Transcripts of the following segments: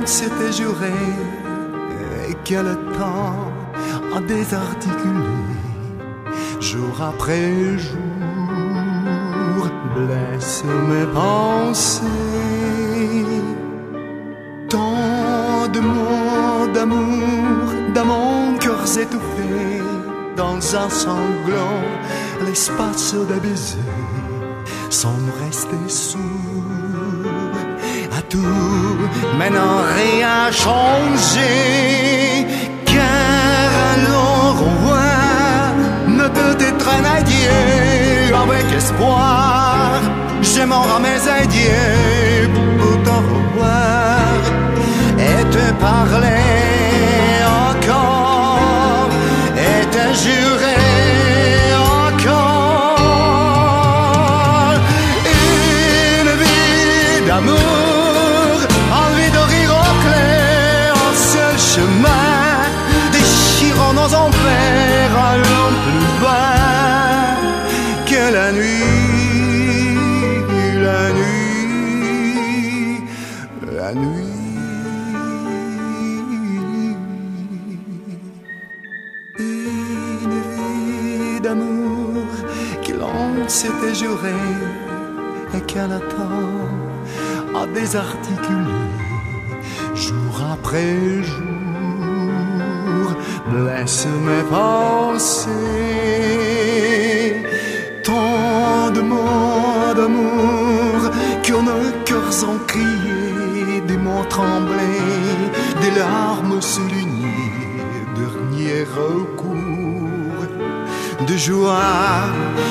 s'était juré et que le temps a désarticulé, jour après jour, blesse mes pensées. Tant de mots d'amour, d'amants cœurs étouffés, dans un sanglant, l'espace des baisers, semble rester sourd à tout, maintenant rien changé, car alors on voit ne peut être un adieu avec espoir. J'aimerais à mes adieux pour te revoir et te parler encore et te jurer encore une vie d'amour, envie de rire au clair, un seul chemin, déchirant nos enfers, allant plus bas que la nuit, la nuit, la nuit. Une vie d'amour que l'on s'était juré et qu'un temps a désarticulé, jour après jour, blesse mes pensées. Tant de mots d'amour que nos cœurs ont crié, des mots tremblés, des larmes soulignées, dernier recours de joie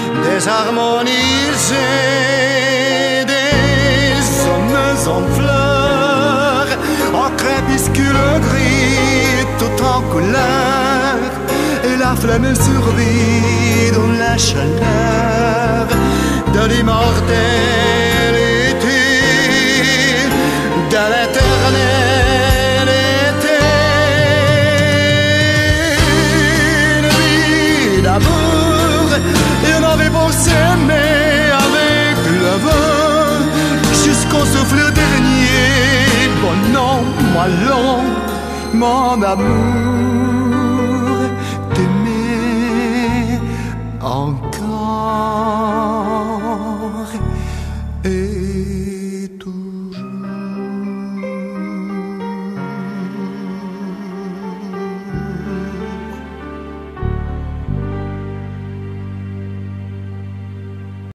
désharmonisée, des sommes en fleurs, en crépuscule gris, tout en couleur, et la flamme survit dans la chaleur de l'immortalité, de l'éternité. Une vie d'amour, une vie pour s'aimer avec le vent, jusqu'au souffle dernier. Bon non, moi long, mon amour, t'aimer encore.